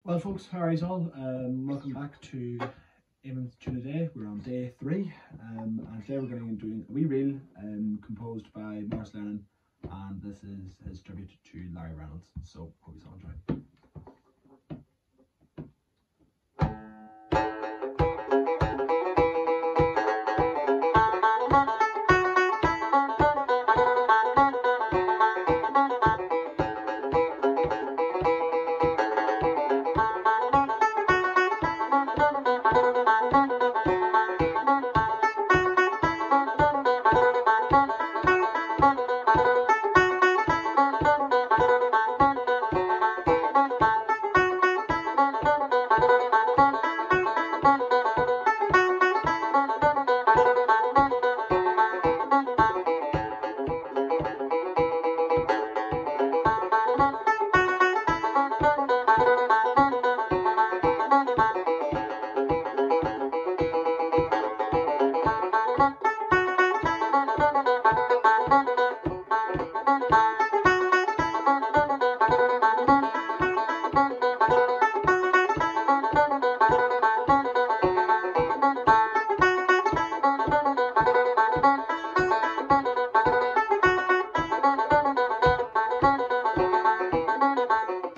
Well folks, how are you all? Welcome back to Eamon's Tune a Day. We're on day 3 and today we're going to be doing a wee reel composed by Maurice Lennon, and this is his tribute to Larry Reynolds, so hope you all enjoy.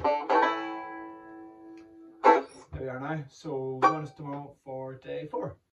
There we are now, so join us tomorrow for day 4.